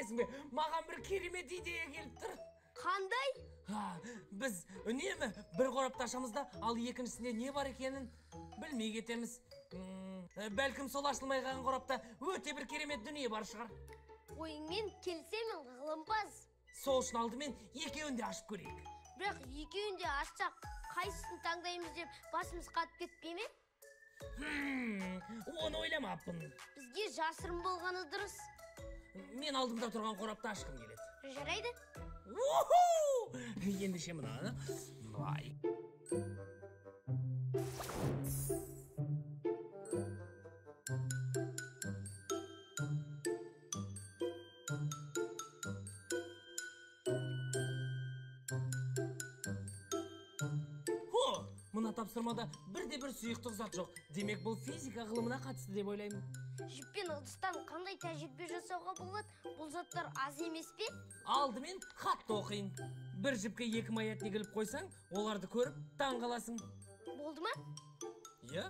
білесің бе, маған бір керемет идея келіп тұр. Қандай? Біз үнемі бір қорапты ашамыз да, ал екіншісінде не бар екенін білмей кетеміз. Бәлкім сол ашылмай қалған қорапта өте бір керемет дүние бар шығар. Ойыңмен келісемін, ғылымпаз. Сол үшін алдымен екеуін де ашып көрейік. Бірақ екеуін де ашсақ, қайсысын таңдаймыз деп басымыз қатып кетпей ме? Оны ойламаппын. Бізге жасырын болғаны дұрыс. Мен алдымда тұрған қорапты ашқым келеді. Жарайды. Ендеше мынаны. Былай. Мына тапсырмада бірде-бір сұйықтық зат жоқ. Демек, бұл физика ғылымына қатысты деп ойлаймын. Жіппен ыдыстан қандай тәжірибе жасауға болады? Бұл заттар аз емес пе? Алдымен хатты оқиын. Бір жіпке 2 маятник іліп қойсаң, оларды көріп таң қаласың. Болды ма? Иә?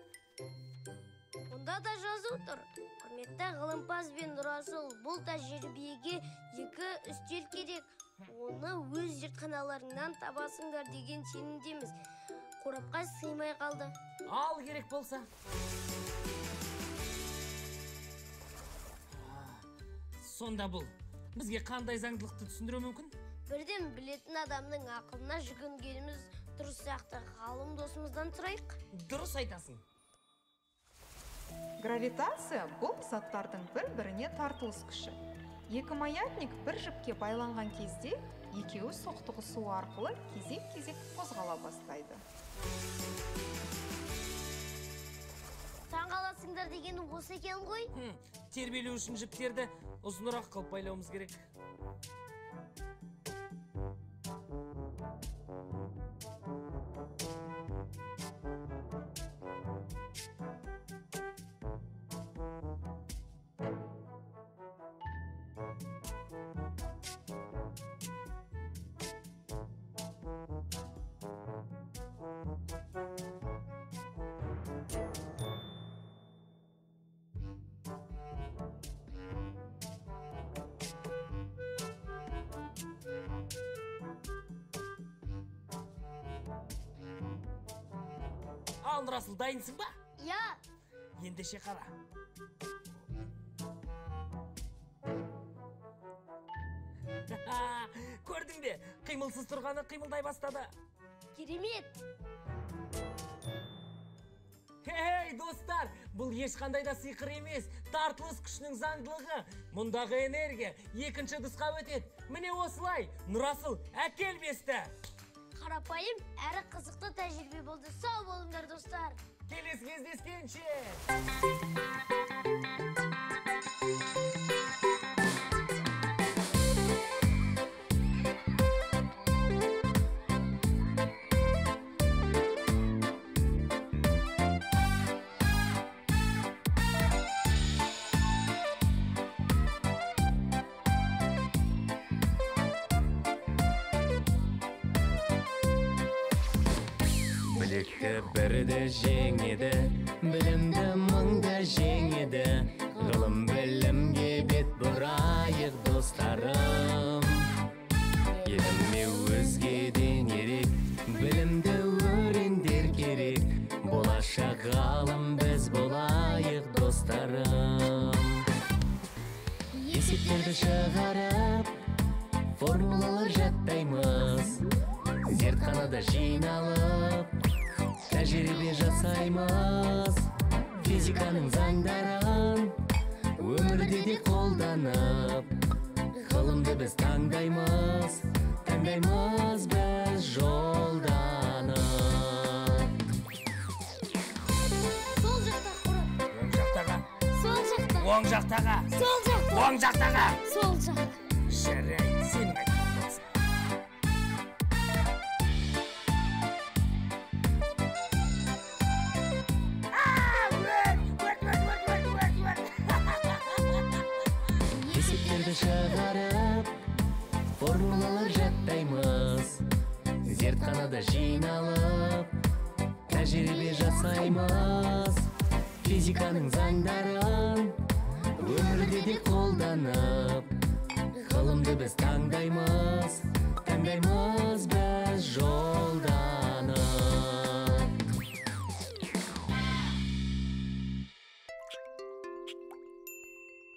Онда да жазу тұр. Құрметті ғылымпаз бен Нұрасыл, бұл тәжірибеге 2 үстел керек. Оны өз зертханаларыңнан табасыңдар деген сенімдеміз. Қорапқа сыймай қалды. Ал керек болса. Сонда бұл бізге қандай заңдылықты түсіндіру мүмкін? Бірден білетін адамның ақылына жүгінгеніміз дұрыс сияқты. Ғалым досымыздан сұрайық. Дұрыс айтасың. Гравитация бұл заттардың бір-біріне тартылыс күші. 2 маятник бір жіпке байланған кезде екеуі соқтығысу арқылы кезек-кезек қозғала бастайды. Таң қаласыңдар деген осы екен ғой? Тербелу үшін жіптерді ұзынырақ қылып байлауымыз керек. Ал, Нұрасыл, дайынсың ба? Иә. Ендеше қара. Көрдің бе? Қимылсыз тұрғаны қимылдай бастады. Керемет. Хей, достар, бұл ешқандай да сиқыр емес, тартылыс күшінің заңдылығы. Мұндағы энергия екінші ыдысқа өтеді. Міне осылай, Нұрасыл, әкел бесті. Қарапайым әрі қызықты тәжірибе болды. Сау болыңдар, достар. Келесі кездескенше. Бірді жеңеді, білімді мыңда жеңеді. Ғылым білімге бет бұрайық, достарым. Еліме өзгеден ерек, білімді өрендер керек. Болашақ ғалым біз болайық, достарым. Есептерді шығарып, формулалар жаттаймыз. Зертханада жиналып, тәжірибе жасаймыз. Физиканың заңдарын өмірде де қолданып, ғылымды біз таңдаймыз біз жолданып. Сол жақта құрып. Оң жақтаға. Сол жақта. Оң жақтаға. Сол жақта. Оң жақтаға. Сол жақта. Жарайды, сенің айтқан болсын. Шығарып, формулалар жаттаймыз. Зертханада жиналып, тәжірибе жасаймыз. Физиканың заңдарын өмірде де қолданып, ғылымды біз таңдаймыз біз жолда